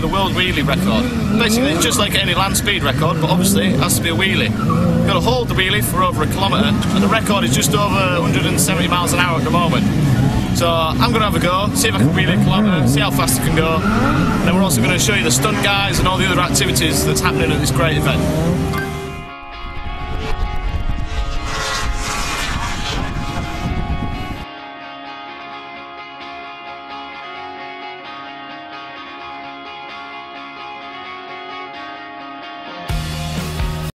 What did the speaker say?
the world wheelie record. Basically, it's just like any land speed record, but obviously it has to be a wheelie. You've got to hold the wheelie for over a kilometre, and the record is just over 170 miles an hour at the moment. So I'm going to have a go, see if I can wheelie a kilometre, see how fast I can go. And then we're also going to show you the stunt guys and all the other activities that's happening at this great event.